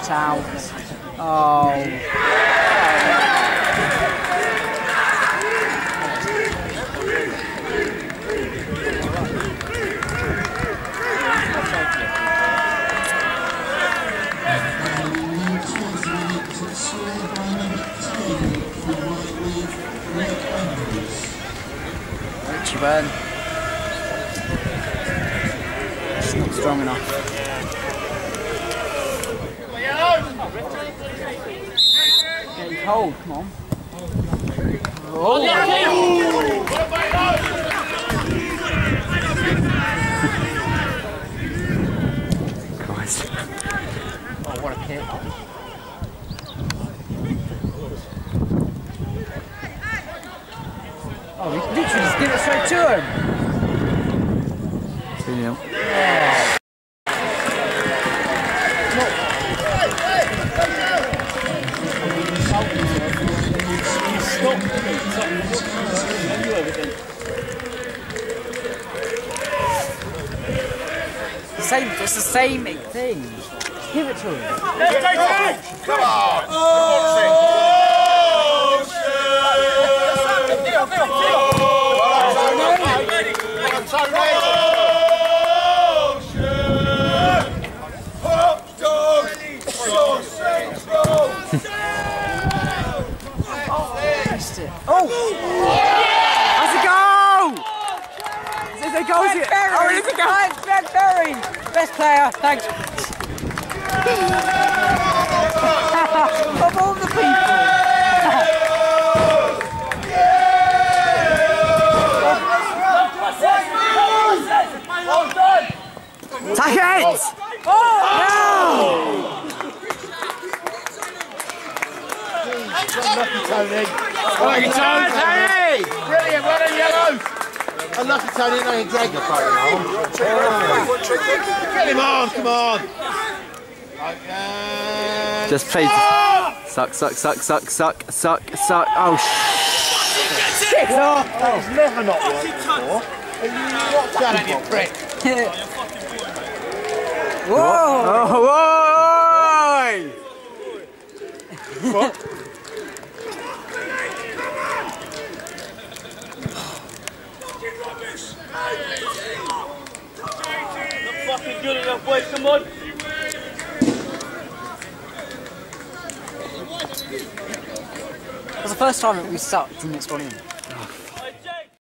out. Oh. Ryman. It's not strong enough. Getting cold, come on. Oh. Christ. Oh, what a kick. Oh, we literally just give it straight to him. 2-0. Yeah. It's the same thing. Just give it to him. Come on! Oh, That's a goal! Is it a goal? Oh, it's a goal! Thanks, Berry! Best player, thanks. Of all the people. Take it! Oh! No! Unlucky Tony! Unlucky Tony! Brilliant, well done, yellow! Unlucky Tony, no, he dragged the fucking arm. Get him on, come on! Just play. Suck. Oh, shit! That was never not worked before. Shut up, you prick! Whoa! Oh, What? Not fucking good enough, boys, come on! It was the first time that we sucked and it's gone in.